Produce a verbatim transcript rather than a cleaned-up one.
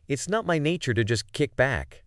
It's not my nature to just kick back.